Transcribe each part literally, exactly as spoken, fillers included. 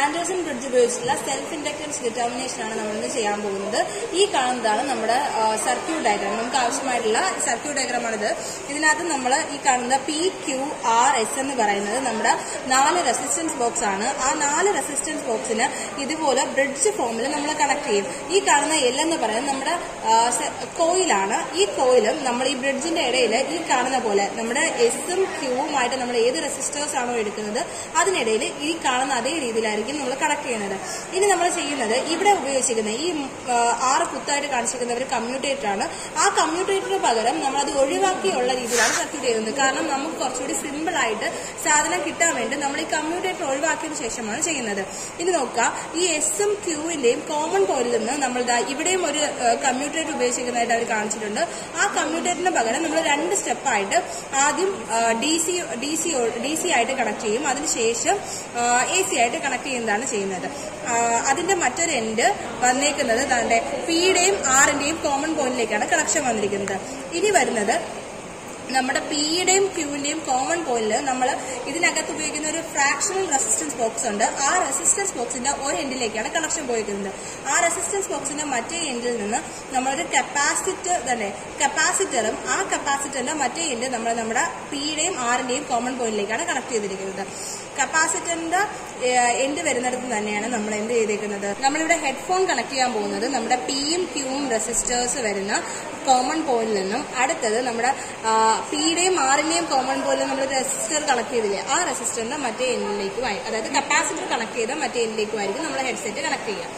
Anderson bridge ഉപയോഗിച്ചുള്ള self inductance determination ആണ് നമ്മൾ ഇന്ന് ചെയ്യാൻ പോകുന്നത്. ഈ കാണുന്നതാണ് നമ്മുടെ സർക്യൂട്ട് ഡയഗ്രാം. നമുക്ക് ആവശ്യമായിട്ടുള്ള സർക്യൂട്ട് ഡയഗ്രാം ആണിത്. ഇതിനകത്ത് നമ്മൾ ഈ കാണുന്ന പി ക്യു ആർ എസ് എന്ന് പറയുന്നത് നമ്മുടെ നാല് റെസിസ്റ്റൻസ് ബോക്സ് ആണ്. ആ നാല് റെസിസ്റ്റൻസ് ബോക്സിന് ഇതുപോലെ ബ്രിഡ്ജ് ഫോമിൽ നമ്മൾ കണക്ട് ചെയ്യും. ഈ കാണുന്ന എൽ എന്ന് പറയുന്നത് നമ്മുടെ കോയിലാണ്. ഈ കോയിലും നമ്മൾ ഈ ബ്രിഡ്ജിന്റെ ഇടയിൽ ഈ കാണുന്ന പോലെ നമ്മുടെ എസും ക്യൂവുമായിട്ട് നമ്മൾ ഏത് റെസിസ്റ്റേഴ്സ് ആണോ എടുക്കുന്നത് അതിനിടയിൽ ഈ കാണുന്ന അതേ രീതിയിലായിരിക്കും നമ്മൾ കണക്ട് ചെയ്യുന്നത്. ഇനി നമ്മൾ ചെയ്യുന്നത് ഇവിടെ ഉപയോഗിച്ചിരിക്കുന്ന ഈ ആറ് കുത്തായിട്ട് കാണിച്ചിരിക്കുന്ന ഒരു കമ്മ്യൂട്ടേറ്റർ ആണ്. ആ കമ്മ്യൂട്ടേറ്ററിന് പകരം നമ്മൾ അത് ഒഴിവാക്കിയുള്ള രീതിയിലാണ് സർക്യൂട്ട് ചെയ്യുന്നത്. കാരണം നമുക്ക് കുറച്ചുകൂടി സിമ്പിൾ ആയിട്ട് സാധനം കിട്ടാൻ വേണ്ടി നമ്മൾ ഈ കമ്മ്യൂട്ടേറ്റർ ഒഴിവാക്കിയതിനു ശേഷമാണ് ചെയ്യുന്നത്. ഇനി നോക്കുക, ഈ എസും ക്യൂവിന്റെയും കോമൺ പോയിന്റിൽ നിന്ന് നമ്മൾ ഇവിടെയും ഒരു കമ്മ്യൂട്ടേറ്റർ ഉപയോഗിച്ചിരിക്കുന്നതായിട്ട് അവർ കാണിച്ചിട്ടുണ്ട്. ആ കമ്മ്യൂട്ടേറ്ററിന് പകരം നമ്മൾ രണ്ട് സ്റ്റെപ്പായിട്ട് ആദ്യം D C D C D C ആയിട്ട് കണക്ട് ചെയ്യും. അതിനുശേഷം എ സി ആയിട്ട് കണക്ട് ചെയ്യുന്നതാണ് ചെയ്യുന്നത്. അതിന്റെ മറ്റൊരു എൻഡ് വന്നേക്കുന്നത് തന്റെ പിയുടെയും ആറിന്റെയും കോമൺ പോയിന്റിലേക്കാണ് കണക്ഷൻ വന്നിരിക്കുന്നത്. ഇനി വരുന്നത് നമ്മുടെ പിയുടെയും ക്യൂവിന്റെയും കോമൺ പോയിന്റിൽ നമ്മൾ ഇതിനകത്ത് ഉപയോഗിക്കുന്ന ഒരു ഫ്രാക്ഷണൽ റെസിസ്റ്റൻസ് ബോക്സ് ഉണ്ട്. ആ റെസിസ്റ്റൻസ് ബോക്സിന്റെ ഒരു എൻഡിലേക്കാണ് കണക്ഷൻ പോയിരിക്കുന്നത്. ആ റെസിസ്റ്റൻസ് ബോക്സിന്റെ മറ്റേ എൻഡിൽ നിന്ന് നമ്മളൊരു കപ്പാസിറ്റർ തന്നെ കപ്പാസിറ്ററും ആ കപ്പാസിറ്ററിന്റെ മറ്റേ എൻഡ് നമ്മൾ നമ്മുടെ പിയുടെയും ആറിന്റെയും കോമൺ പോയിന്റിലേക്കാണ് കണക്ട് ചെയ്തിരിക്കുന്നത്. കപ്പാസിറ്ററിന്റെ എൻഡ് വരുന്നിടത്ത് തന്നെയാണ് നമ്മൾ എന്ത് ചെയ്തേക്കുന്നത്, നമ്മളിവിടെ ഹെഡ്ഫോൺ കണക്ട് ചെയ്യാൻ പോകുന്നത് നമ്മുടെ പിയും ക്യൂവും റെസിസ്റ്റേഴ്സ് വരുന്ന കോമൺ പോയിന്റിൽ നിന്നും അടുത്തത് നമ്മുടെ പിയുടെയും ആറിന്റെയും കോമൺ പോയിന്റിൽ നമ്മൾ റെസിസ്റ്റർ കണക്ട് ചെയ്തില്ലേ, ആ റെസിസ്റ്ററിന്റെ മറ്റേ എൻഡിലേക്കുമായി, അതായത് കപ്പാസിറ്റർ കണക്ട് ചെയ്ത മറ്റേ എൻഡിലേക്കുമായിരിക്കും നമ്മൾ ഹെഡ്സെറ്റ് കണക്ട് ചെയ്യുക.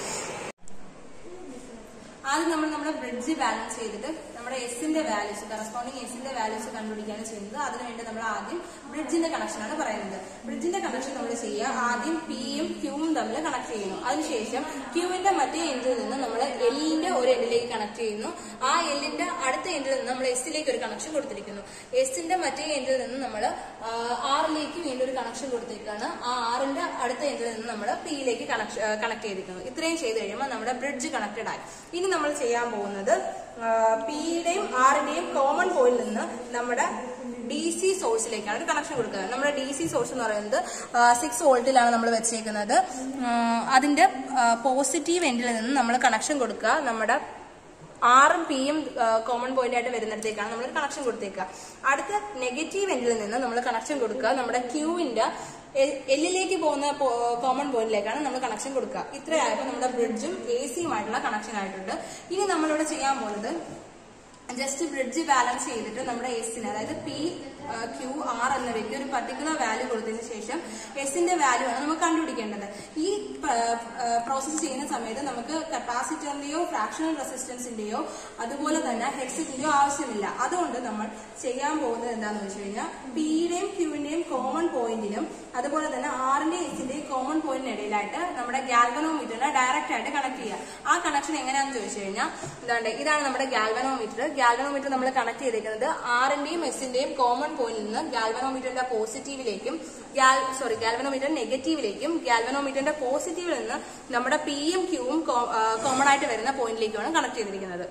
ആദ്യം നമ്മൾ നമ്മുടെ ബ്രിഡ്ജ് ബാലൻസ് ചെയ്തിട്ട് നമ്മുടെ എസിന്റെ വാല്യൂസ് കറസ്പോണ്ടിങ് എസിന്റെ വാല്യൂസ് കണ്ടുപിടിക്കുകയാണ് ചെയ്യുന്നത്. അതിനുവേണ്ടി നമ്മൾ ആദ്യം ബ്രിഡ്ജിന്റെ കണക്ഷനാണ് പറയുന്നത്. ബ്രിഡ്ജിന്റെ കണക്ഷൻ നമ്മൾ ചെയ്യുക, ആദ്യം പിയും ക്യൂവും തമ്മിൽ കണക്ട് ചെയ്യുന്നു. അതിനുശേഷം ക്യൂവിന്റെ മറ്റേ എൻഡിൽ നിന്ന് നമ്മൾ എല്ലിന്റെ ഒരു എൻഡിലേക്ക് കണക്ട് ചെയ്യുന്നു. ആ എല്ലിന്റെ അടുത്ത എൻഡിൽ നിന്ന് നമ്മൾ എസിലേക്ക് ഒരു കണക്ഷൻ കൊടുത്തിരിക്കുന്നു. എസിന്റെ മറ്റേ എൻഡിൽ നിന്ന് നമ്മൾ ആറിലേക്ക് വീണ്ടും ഒരു കണക്ഷൻ കൊടുത്തിരിക്കുകയാണ്. ആ ആറിന്റെ അടുത്ത എൻഡിൽ നിന്ന് നമ്മൾ പിയിലേക്ക് കണക്ഷൻ കണക്ട് ചെയ്തിരിക്കുന്നു. ഇത്രയും ചെയ്ത് കഴിയുമ്പോൾ നമ്മുടെ ബ്രിഡ്ജ് കണക്റ്റഡ് ആയി. ഇനി നമ്മൾ ചെയ്യാൻ പോകുന്നത് പിയുടെയും ആറിന്റെയും കോമൺ പോയിന്റിൽ നിന്ന് നമ്മുടെ ഡി സി സോഴ്സിലേക്കാണ് കണക്ഷൻ കൊടുക്കുക. നമ്മുടെ ഡി സി സോഴ്സ് എന്ന് പറയുന്നത് സിക്സ് വോൾട്ടിലാണ് നമ്മൾ വെച്ചേക്കുന്നത്. അതിന്റെ പോസിറ്റീവ് എൻഡിൽ നിന്ന് നമ്മൾ കണക്ഷൻ കൊടുക്കുക നമ്മുടെ ആറും പിയും കോമൺ പോയിന്റ് ആയിട്ട് വരുന്നിടത്തേക്കാണ് നമ്മൾ കണക്ഷൻ കൊടുത്തേക്കുക. അടുത്ത നെഗറ്റീവ് എൻഡിൽ നിന്ന് നമ്മൾ കണക്ഷൻ കൊടുക്കുക നമ്മുടെ ക്യൂവിന്റെ എല്ലിലേക്ക് പോകുന്ന കോമൺ പോയിന്റിലേക്കാണ് നമ്മൾ കണക്ഷൻ കൊടുക്കുക. ഇത്രയായപ്പോൾ നമ്മുടെ ബ്രിഡ്ജും എ സിയുമായിട്ടുള്ള കണക്ഷൻ ആയിട്ടുണ്ട്. ഇനി നമ്മളിവിടെ ചെയ്യാൻ പോകുന്നത് ജസ്റ്റ് ബ്രിഡ്ജ് ബാലൻസ് ചെയ്തിട്ട് നമ്മുടെ എസിന്, അതായത് പി ക്യൂ ആർ എന്നവയ്ക്ക് ഒരു പർട്ടിക്കുലർ വാല്യൂ കൊടുത്തതിന് ശേഷം എസിന്റെ വാല്യൂ ആണ് നമുക്ക് കണ്ടുപിടിക്കേണ്ടത്. ഈ പ്രോസസ് ചെയ്യുന്ന സമയത്ത് നമുക്ക് കപ്പാസിറ്ററിന്റെയോ ഫ്രാക്ഷണൽ റെസിസ്റ്റൻസിന്റെയോ അതുപോലെ തന്നെ ഹെഡ്സെറ്റിന്റെയോ ആവശ്യമില്ല. അതുകൊണ്ട് നമ്മൾ ചെയ്യാൻ പോകുന്നത് എന്താണെന്ന് വെച്ച് കഴിഞ്ഞാൽ പിയുടെയും ക്യൂവിന്റെയും കോമൺ പോയിന്റിലും അതുപോലെ തന്നെ ആറിന്റെയും എസിന്റെയും കോമൺ പോയിന്റിന് ഇടയിലായിട്ട് നമ്മുടെ ഗാൽവനോമീറ്ററിനെ ഡയറക്റ്റ് ആയിട്ട് കണക്ട് ചെയ്യുക. ആ കണക്ഷൻ എങ്ങനെയാണെന്ന് ചോദിച്ചു കഴിഞ്ഞാൽ ഇതാണ്ട് ഇതാണ് നമ്മുടെ ഗാൽവനോമീറ്റർ. ഗാൽവനോമീറ്റർ നമ്മൾ കണക്ട് ചെയ്തിരിക്കുന്നത് ആറിന്റെയും എസിന്റെയും കോമൺ പോയിന്റിൽ നിന്ന് ഗാൽവനോമീറ്ററിന്റെ പോസിറ്റീവിലേക്കും സോറി ഗാൽവനോമീറ്റർ നെഗറ്റീവിലേക്കും ഗാൽവനോമീറ്ററിന്റെ പോസിറ്റീവിൽ നിന്ന് നമ്മുടെ പിയും ക്യൂവും കോമൺ ആയിട്ട് വരുന്ന പോയിന്റിലേക്കുമാണ് കണക്ട് ചെയ്തിരിക്കുന്നത്.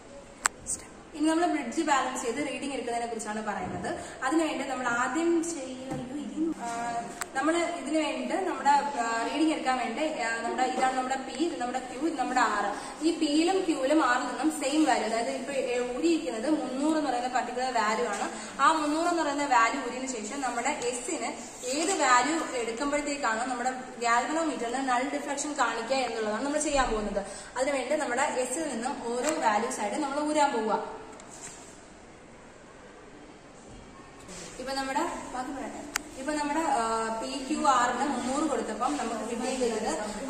ഇനി നമ്മൾ ബ്രിഡ്ജ് ബാലൻസ് ചെയ്ത് റീഡിംഗ് എടുക്കുന്നതിനെ കുറിച്ചാണ് പറയുന്നത്. അതിനുവേണ്ടി നമ്മൾ ആദ്യം ചെയ്യുന്നത് നമ്മൾ ഇതിനു വേണ്ടി നമ്മുടെ റീഡിംഗ് എടുക്കാൻ വേണ്ടി നമ്മുടെ ഇതാണ് നമ്മുടെ പി, ഇത് നമ്മുടെ ക്യൂ, ഇത് നമ്മുടെ ആറ്. ഈ പിയിലും ക്യൂവിലും ആറിൽ നിന്നും സെയിം വാല്യൂ, അതായത് ഇപ്പൊ ഊരിയിരിക്കുന്നത് മുന്നൂറ് എന്ന് പറയുന്ന പർട്ടിക്കുലർ വാല്യൂ ആണ്. ആ മുന്നൂറ് എന്ന് പറയുന്ന വാല്യൂ ഊരിയതിനു ശേഷം നമ്മുടെ എസിന് ഏത് വാല്യൂ എടുക്കുമ്പോഴത്തേക്കാണോ നമ്മുടെ ഗാൽവനോമീറ്ററിന് നൾ ഡിഫ്ലക്ഷൻ കാണിക്കുക എന്നുള്ളതാണ് നമ്മൾ ചെയ്യാൻ പോകുന്നത്. അതിനുവേണ്ടി നമ്മുടെ എസിൽ നിന്നും ഓരോ വാല്യൂസ് ആയിട്ട് നമ്മൾ ഊരാൻ പോവുക. ഇപ്പൊ നമ്മുടെ ബാക്കി പറയട്ടെ ഇപ്പൊ നമ്മുടെ പി ക്യൂ ആറിന് മുന്നൂറ് കൊടുത്തപ്പം നമുക്ക് കിട്ടിയിരിക്കുന്നത്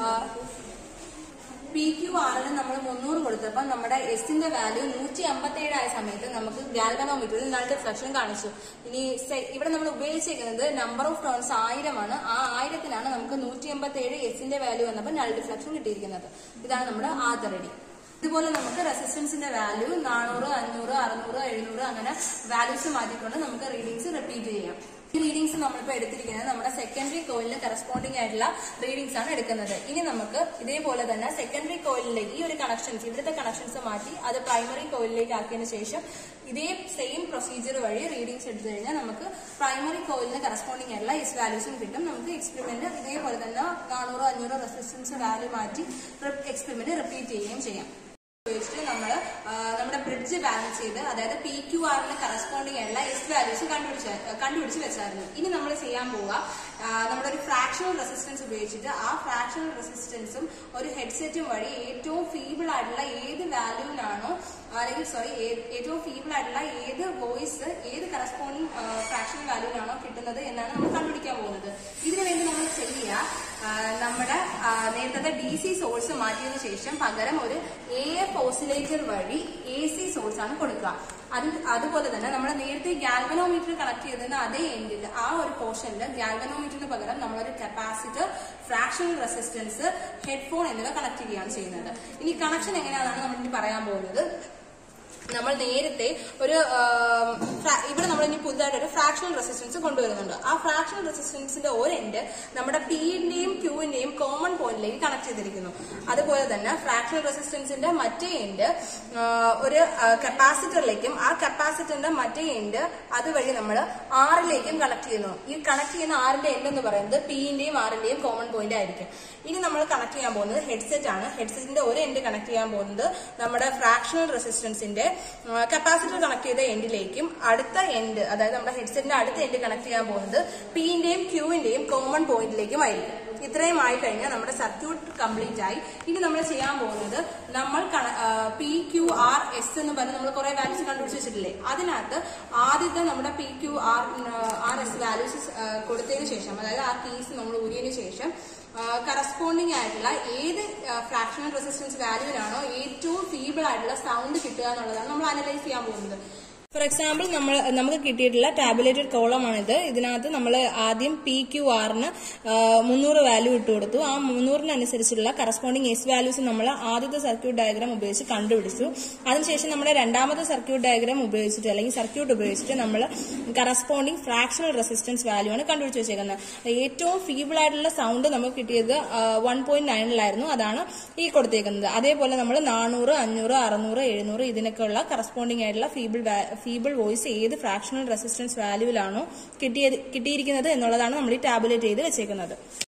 പി ക്യൂ ആറിന് നമ്മൾ മുന്നൂറ് കൊടുത്തപ്പം നമ്മുടെ എസിന്റെ വാല്യൂ നൂറ്റി അമ്പത്തി ഏഴായ സമയത്ത് നമുക്ക് ഗാൽവനോമീറ്ററിൽ നൾ ഡിഫ്ലക്ഷൻ കാണിച്ചു. ഇനി ഇവിടെ നമ്മൾ ഉപയോഗിച്ചിരിക്കുന്നത് നമ്പർ ഓഫ് ടേൺസ് ആയിരമാണ്. ആ ആയിരത്തിനാണ് നമുക്ക് നൂറ്റി അമ്പത്തി ഏഴ് എസിന്റെ വാല്യൂ വന്നപ്പോൾ നൾ ഡിഫ്ലക്ഷൻ കിട്ടിയിരിക്കുന്നത്. ഇതാണ് നമ്മുടെ ആദ്യ റെഡി. ഇതുപോലെ നമുക്ക് റെസിസ്റ്റൻസിന്റെ വാല്യൂ നാനൂറ്, അഞ്ഞൂറ്, അറുന്നൂറ്, എഴുന്നൂറ് അങ്ങനെ വാല്യൂസ് മാറ്റിക്കൊണ്ട് നമുക്ക് റീഡിങ്സ് റിപ്പീറ്റ് ചെയ്യാം. ഈ റീഡിങ്സ് നമ്മളിപ്പോൾ എടുത്തിരിക്കുന്നത് നമ്മുടെ സെക്കൻഡറി കോയിലിന് കറസ്പോണ്ടിങ് ആയിട്ടുള്ള റീഡിങ്സ് ആണ് എടുക്കുന്നത്. ഇനി നമുക്ക് ഇതേപോലെ തന്നെ സെക്കൻഡറി കോയിലിലേക്ക് ഈ ഒരു കണക്ഷൻസ് ഇവിടുത്തെ കണക്ഷൻസ് മാറ്റി അത് പ്രൈമറി കോയിലിലേക്ക് ആക്കിയതിനു ശേഷം ഇതേ സെയിം പ്രൊസീജിയർ വഴി റീഡിങ്സ് എടുത്തു കഴിഞ്ഞാൽ നമുക്ക് പ്രൈമറി കോയിലിന് കറസ്പോണ്ടിങ് ആയിട്ടുള്ള എസ് വാല്യൂസും കിട്ടും. നമുക്ക് എക്സ്പെരിമെന്റ് ഇതേപോലെ തന്നെ നാനൂറോ അഞ്ഞൂറോ റെസിസ്റ്റൻസ് വാല്യൂ മാറ്റി എക്സ്പെരിമെന്റ് റിപ്പീറ്റ് ചെയ്യുകയും ചെയ്യാം. ഉപയോഗിച്ചിട്ട് നമ്മൾ നമ്മുടെ ബ്രിഡ്ജ് ബാലൻസ് ചെയ്ത് അതായത് പി ക്യു ആറിന് കറസ്പോണ്ടിങ് ആയിട്ടുള്ള എസ് വാല്യൂസ് കണ്ടുപിടിച്ച കണ്ടുപിടിച്ച് വെച്ചായിരുന്നു. ഇനി നമ്മൾ ചെയ്യാൻ പോവുക നമ്മുടെ ഒരു ഫ്രാക്ഷണൽ റെസിസ്റ്റൻസ് ഉപയോഗിച്ചിട്ട് ആ ഫ്രാക്ഷണൽ റെസിസ്റ്റൻസും ഒരു ഹെഡ്സെറ്റും വഴി ഏറ്റവും ഫീബിൾ ആയിട്ടുള്ള ഏത് വാല്യൂവിനാണോ അല്ലെങ്കിൽ സോറി ഏറ്റവും ഫീബിൾ ആയിട്ടുള്ള ഏത് വോയിസ് ഏത് കറസ്പോണ്ടിങ് ഫ്രാക്ഷണൽ വാല്യൂവിനാണോ കിട്ടുന്നത് എന്നാണ് നമ്മൾ കണ്ടുപിടിക്കാൻ പോകുന്നത്. ഇതിനു വേണ്ടി നമ്മൾ ചെയ്യുക നമ്മുടെ നേരത്തെ ഡി സി സോഴ്സ് മാറ്റിയതിനു ശേഷം പകരം ഒരു എ എഫ് ഓസിലേറ്റർ വഴി എ സി സോഴ്സ് ആണ് കൊടുക്കുക. അത് അതുപോലെ തന്നെ നമ്മൾ നേരത്തെ ഗാൽവനോമീറ്റർ കണക്ട് ചെയ്തിരുന്ന അതേ എൻഡിൽ ആ ഒരു പോർഷനിൽ ഗാൽവനോമീറ്ററിന് പകരം നമ്മളൊരു കപ്പാസിറ്റർ, ഫ്രാക്ഷണൽ റെസിസ്റ്റൻസ്, ഹെഡ്ഫോൺ എന്നിവ കണക്ട് ചെയ്യുകയാണ് ചെയ്യുന്നത്. ഇനി കണക്ഷൻ എങ്ങനെയാണെന്ന് നമ്മൾ ഇനി പറയാൻ പോകുന്നത്. നമ്മൾ നേരത്തെ ഒരു ഇവിടെ നമ്മൾ ഇനി പുതുതായിട്ട് ഒരു ഫ്രാക്ഷണൽ റെസിസ്റ്റൻസ് കൊണ്ടുവരുന്നുണ്ട്. ആ ഫ്രാക്ഷണൽ റെസിസ്റ്റൻസിന്റെ ഒരു എൻഡ് നമ്മുടെ പിന്റെയും ക്യൂവിന്റെയും കോമൺ പോയിന്റിലേക്ക് കണക്ട് ചെയ്തിരിക്കുന്നു. അതുപോലെ തന്നെ ഫ്രാക്ഷണൽ റെസിസ്റ്റൻസിന്റെ മറ്റേ എൻഡ് ഒരു കപ്പാസിറ്ററിലേക്കും ആ കപ്പാസിറ്ററിന്റെ മറ്റേ എൻഡ് അതുവഴി നമ്മൾ ആറിലേക്കും കണക്ട് ചെയ്യുന്നു. ഈ കണക്ട് ചെയ്യുന്ന ആറിന്റെ എൻഡ് എന്ന് പറയുന്നത് പിന്റെയും ആറിന്റെയും കോമൺ പോയിന്റ് ആയിരിക്കും. ഇനി നമ്മൾ കണക്ട് ചെയ്യാൻ പോകുന്നത് ഹെഡ്സെറ്റ് ആണ്. ഹെഡ്സെറ്റിന്റെ ഒരു എൻഡ് കണക്ട് ചെയ്യാൻ പോകുന്നത് നമ്മുടെ ഫ്രാക്ഷണൽ റെസിസ്റ്റൻസിന്റെ കപ്പാസിറ്റർ കണക്ട് ചെയ്ത എൻഡിലേക്കും അടുത്ത എൻഡ് അതായത് നമ്മുടെ ഹെഡ്സെറ്റിന്റെ അടുത്ത എൻഡ് കണക്ട് ചെയ്യാൻ പോകുന്നത് പിന്റെയും ക്യൂവിന്റെയും കോമൺ പോയിന്റിലേക്കും ആയിരിക്കും. ഇത്രയും ആയി കഴിഞ്ഞാൽ നമ്മുടെ സർക്യൂട്ട് കംപ്ലീറ്റ് ആയി. ഇനി നമ്മൾ ചെയ്യാൻ പോകുന്നത് നമ്മൾ പി ക്യു ആർ എസ് എന്ന് പറഞ്ഞ് നമ്മൾ കുറെ വാല്യൂസ് കണ്ടുപിടിച്ച് വെച്ചിട്ടില്ലേ, അതിനകത്ത് ആദ്യത്തെ നമ്മുടെ P Q R R S values കൊടുത്തതിന് ശേഷം അതായത് ആ കീസ് നമ്മൾ ഊരിയതിനു ശേഷം കറസ്പോണ്ടിങ് ആയിട്ടുള്ള ഏത് ഫ്രാക്ഷണൽ റെസിസ്റ്റൻസ് വാല്യൂവിനാണോ ഏറ്റവും ഫീബിൾ ആയിട്ടുള്ള സൗണ്ട് കിട്ടുക എന്നുള്ളതാണ് നമ്മൾ അനലൈസ് ചെയ്യാൻ പോകുന്നത്. ഫോർ എക്സാമ്പിൾ നമ്മൾ നമുക്ക് കിട്ടിയിട്ടുള്ള ടാബുലേറ്റഡ് കോളമാണിത്. ഇതിനകത്ത് നമ്മൾ ആദ്യം പി ക്യു ആറിന് മുന്നൂറ് വാല്യൂ ഇട്ട് കൊടുത്തു. ആ മുന്നൂറിനനുസരിച്ചുള്ള കറസ്പോണ്ടിങ് എസ് വാല്യൂസ് നമ്മൾ ആദ്യത്തെ സർക്യൂട്ട് ഡയഗ്രാം ഉപയോഗിച്ച് കണ്ടുപിടിച്ചു. അതിനുശേഷം നമ്മുടെ രണ്ടാമത്തെ സർക്യൂട്ട് ഡയഗ്രാം ഉപയോഗിച്ചിട്ട് അല്ലെങ്കിൽ സർക്യൂട്ട് ഉപയോഗിച്ചിട്ട് നമ്മൾ കറസ്പോണ്ടിങ് ഫ്രാക്ഷണൽ റെസിസ്റ്റൻസ് വാല്യൂ ആണ് കണ്ടുപിടിച്ച് വെച്ചേക്കുന്നത്. ഏറ്റവും ഫീബിൾ ആയിട്ടുള്ള സൗണ്ട് നമുക്ക് കിട്ടിയത് വൺ പോയിന്റ് നയനിലായിരുന്നു. അതാണ് ഈ കൊടുത്തേക്കുന്നത്. അതേപോലെ നമ്മൾ നാനൂറ് അഞ്ഞൂറ് അറുന്നൂറ് എഴുന്നൂറ് ഇതിനൊക്കെയുള്ള കറസ്പോണ്ടിങ് ആയിട്ടുള്ള ഫീബിൾ ഫീബിൾ വോയിസ് ഏത് ഫ്രാക്ഷണൽ റെസിസ്റ്റൻസ് വാല്യൂവിലാണോ കിട്ടിയത് കിട്ടിയിരിക്കുന്നത് എന്നുള്ളതാണ് നമ്മൾ ഈ ടാബുലേറ്റ് ചെയ്ത് വെച്ചേക്കുന്നത്.